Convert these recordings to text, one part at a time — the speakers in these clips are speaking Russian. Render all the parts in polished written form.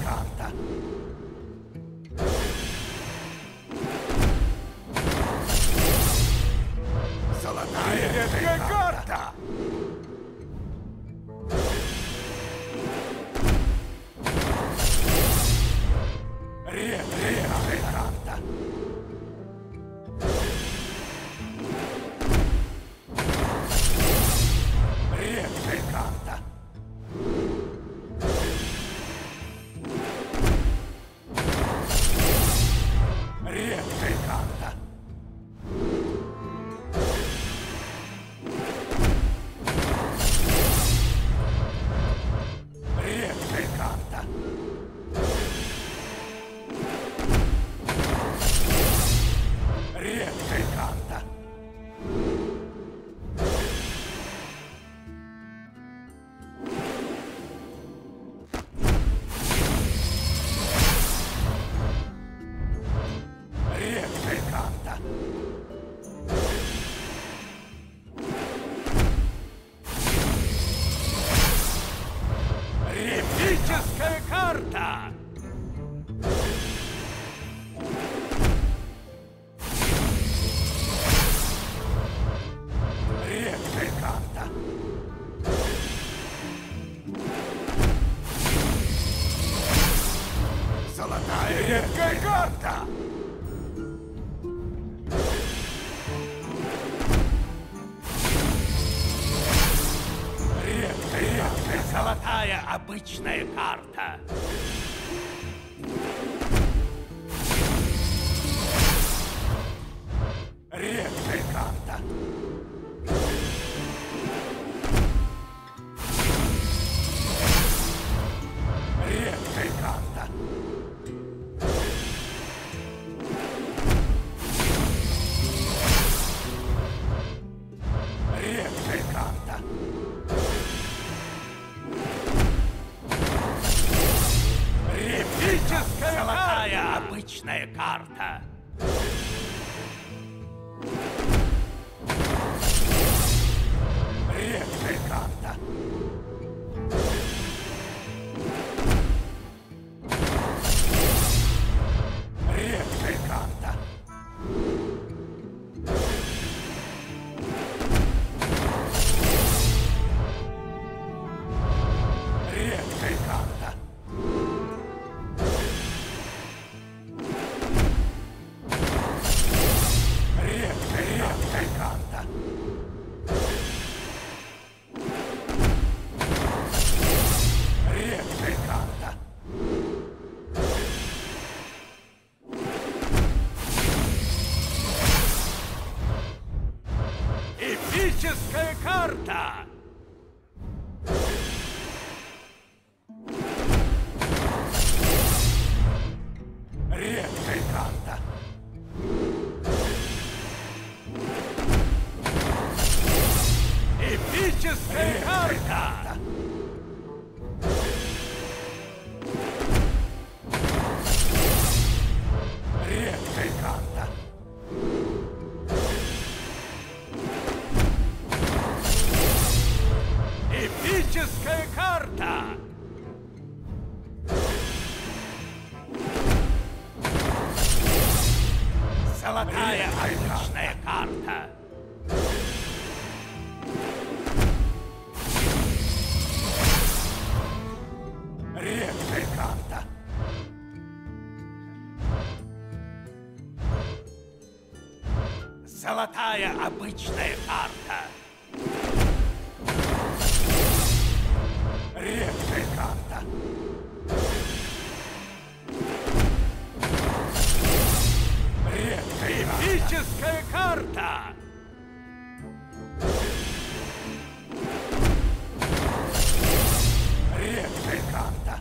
карта. Золотая редкая карта. Редкая карта. Редкая карта. Редкая карта. Редкая карта. Редкая карта. Редкая карта. Эпическая карта. Редкая карта. Золотая редкая карта. Редкая, золотая обычная карта. Редкая карта. Редкая карта. Редкая карта. Эпическая золотая обычная карта. Редкая карта. Редкая карта. Редкая карта. Редкая карта. Редкая карта. Эпическая карта. Редкая карта. Эпическая карта. Редкая карта. Эпическая карта. Золотая обычная карта. Редкая карта. Золотая обычная карта. Редкая карта. Редкая эпическая карта. Редкая карта.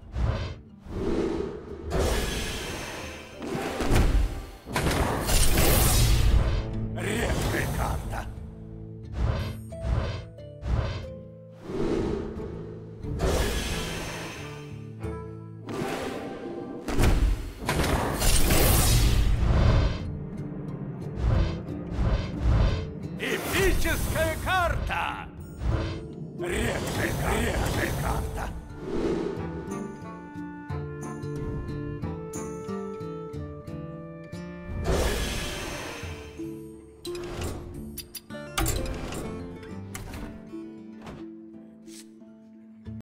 Редкая карта. Эпическая карта. Редкая карта.